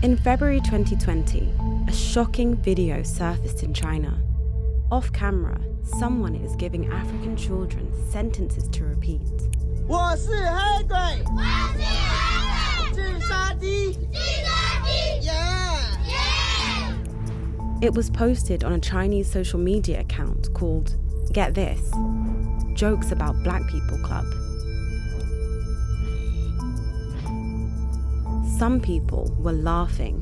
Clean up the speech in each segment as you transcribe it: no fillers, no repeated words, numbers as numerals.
In February 2020, a shocking video surfaced in China. Off camera, someone is giving African children sentences to repeat. It was posted on a Chinese social media account called, get this, Jokes About Black People Club. Some people were laughing.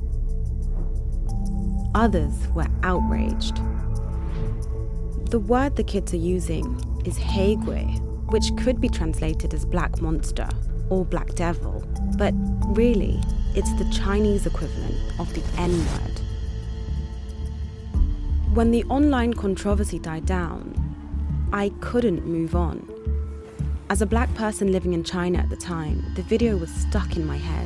Others were outraged. The word the kids are using is Heigui, which could be translated as black monster or black devil, but really, it's the Chinese equivalent of the N-word. When the online controversy died down, I couldn't move on. As a black person living in China at the time, the video was stuck in my head.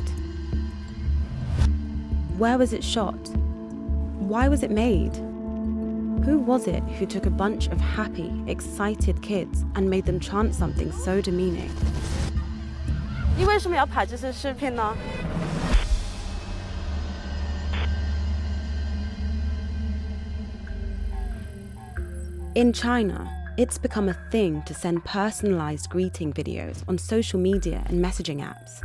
Where was it shot? Why was it made? Who was it who took a bunch of happy, excited kids and made them chant something so demeaning? 你为什么要拍这些视频呢? In China, it's become a thing to send personalized greeting videos on social media and messaging apps.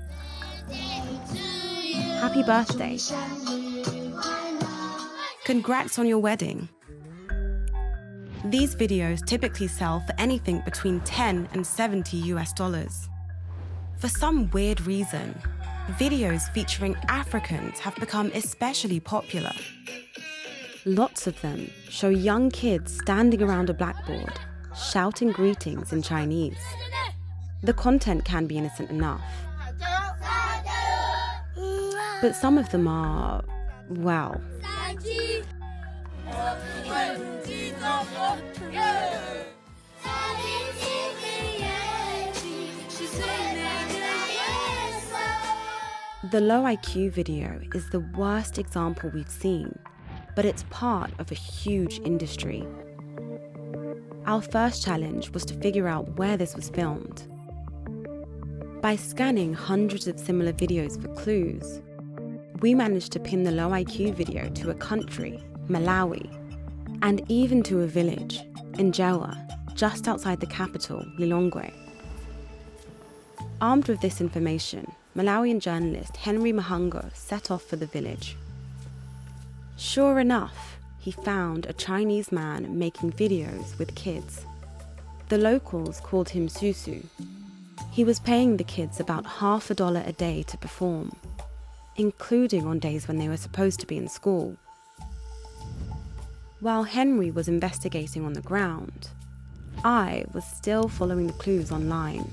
Happy birthday. Congrats on your wedding. These videos typically sell for anything between $10 and $70 US. For some weird reason, videos featuring Africans have become especially popular. Lots of them show young kids standing around a blackboard, shouting greetings in Chinese. The content can be innocent enough, but some of them are, well, the low IQ video is the worst example we've seen, but it's part of a huge industry. Our first challenge was to figure out where this was filmed. By scanning hundreds of similar videos for clues, we managed to pin the low IQ video to a country, Malawi, and even to a village, Njewa, just outside the capital, Lilongwe. Armed with this information, Malawian journalist Henry Mahango set off for the village. Sure enough, he found a Chinese man making videos with kids. The locals called him Susu. He was paying the kids about $50 a day to perform, including on days when they were supposed to be in school. While Henry was investigating on the ground, I was still following the clues online.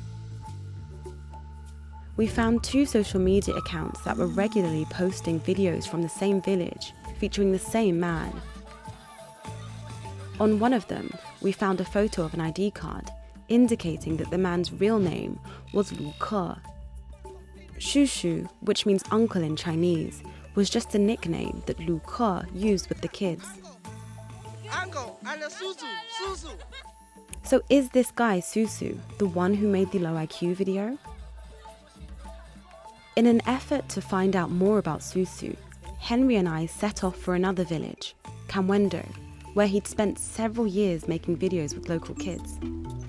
We found 2 social media accounts that were regularly posting videos from the same village featuring the same man. On one of them, we found a photo of an ID card indicating that the man's real name was Lu Ke. Shushu, which means uncle in Chinese, was just a nickname that Lu Ke used with the kids. Uncle and Susu. So is this guy Susu the one who made the low IQ video? In an effort to find out more about Susu, Henry and I set off for another village, Kamwendo, where he'd spent several years making videos with local kids.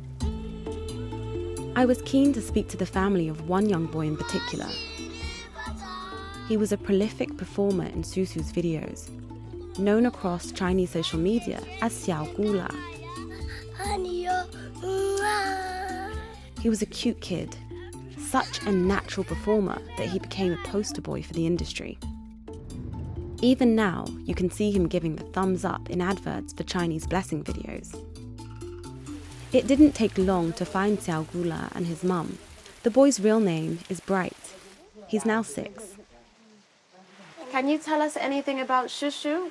I was keen to speak to the family of one young boy in particular. He was a prolific performer in Susu's videos, known across Chinese social media as Xiao Gula. He was a cute kid, such a natural performer that he became a poster boy for the industry. Even now, you can see him giving the thumbs up in adverts for Chinese blessing videos. It didn't take long to find Xiao Gula and his mum. The boy's real name is Bright. He's now 6. Can you tell us anything about Shushu?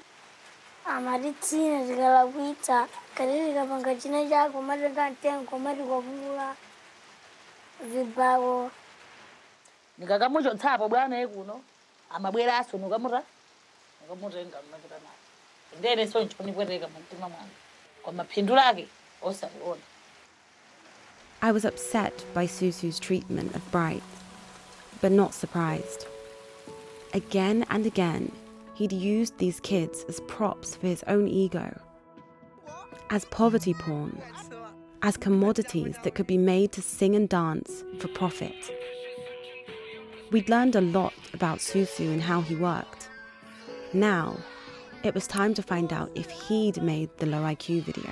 I was upset by Susu's treatment of Bright, but not surprised. Again and again, he'd used these kids as props for his own ego, as poverty porn, as commodities that could be made to sing and dance for profit. We'd learned a lot about Susu and how he worked. Now, it was time to find out if he'd made the low IQ video.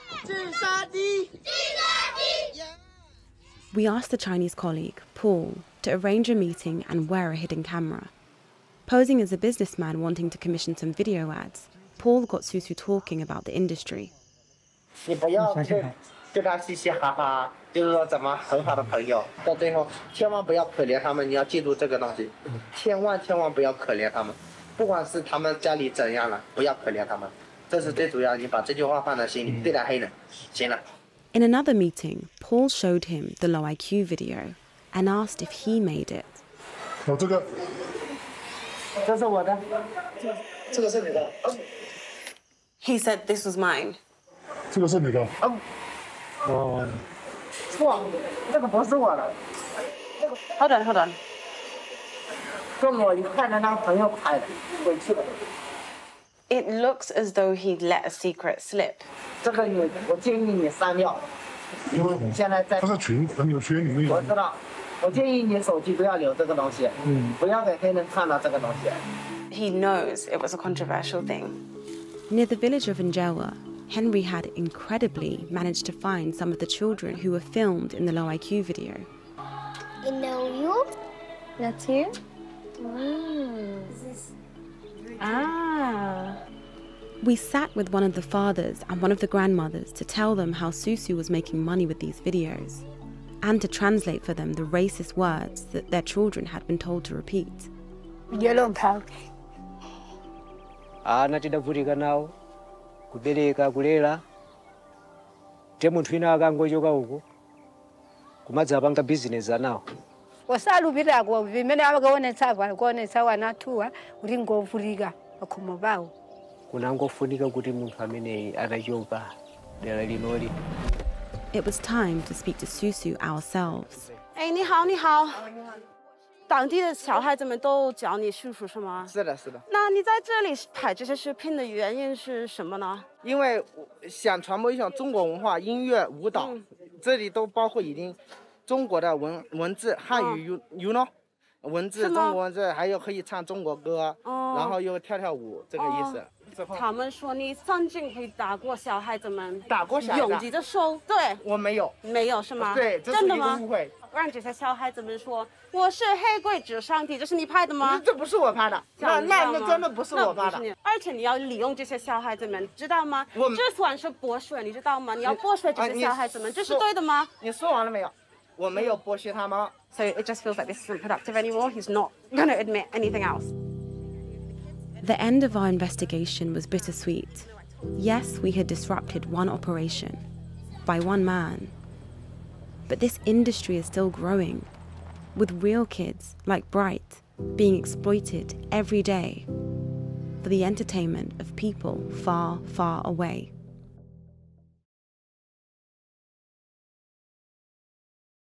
We asked the Chinese colleague, Paul, to arrange a meeting and wear a hidden camera. Posing as a businessman wanting to commission some video ads, Paul got Susu talking about the industry. 你不要对他嘻嘻哈哈，就是说怎么很好的朋友，到最后千万不要可怜他们，你要记住这个东西，千万不要可怜他们，不管是他们家里怎样了，不要可怜他们，这是最主要，你把这句话放在心里，对待黑人，行了。 In another meeting, Paul showed him the low IQ video and asked if he made it. 有这个，这是我的，这个是你的。 He said this was mine. 这个是你的。哦，错，这个不是我的。 Hold on. 跟我一块的那个朋友拍的，回去了。 It looks as though he'd let a secret slip. 这个我建议你删掉，因为现在在。它是群朋友圈里面。我知道，我建议你手机不要留这个东西，不要给黑人看到这个东西。 He knows it was a controversial thing. Near the village of Njewa, Henry had incredibly managed to find some of the children who were filmed in the low IQ video. I know you. That's you? We sat with one of the fathers and one of the grandmothers to tell them how Susu was making money with these videos, and to translate for them the racist words that their children had been told to repeat. Yellow pack. Natidavurika nawo kubereka kulera te munthu ina akangochoka uko kumadzapanga business anawo wasalupirako vimene avakuonetsa wanathuwa kuti ngovulika pakhomo pawo kunangofunika kuti munthu ameneyi atachoka dera linoli. It was time to speak to Susu ourselves. 哎，你好，你好。当地的小孩子们都叫你叔叔是吗？ 是的。 那你在这里拍这些视频的原因是什么呢？ 因为想传播一种中国文化、音乐、舞蹈，这里都包括已经中国的文字，汉语you know，文字中国文字，还有可以唱中国歌，然后又跳舞，这个意思。 他们说你曾经会打过小孩子们， 打过小孩子， 用你的手，对， 我没有， 没有是吗？ 对，这是一个误会。 让这些小孩子们说我是黑鬼智商帝，这是你拍的吗？ 这不是我拍的，那真的不是我拍的。 而且你要利用这些小孩子们，知道吗？这算是剥削，你知道吗？你要剥削这些小孩子们，这是对的吗？ 你说完了没有？我没有剥削他们。 So it just feels like this isn't productive anymore. He's not going to admit anything else. The end of our investigation was bittersweet. Yes, we had disrupted one operation by one man. But this industry is still growing, with real kids like Bright being exploited every day for the entertainment of people far, far away.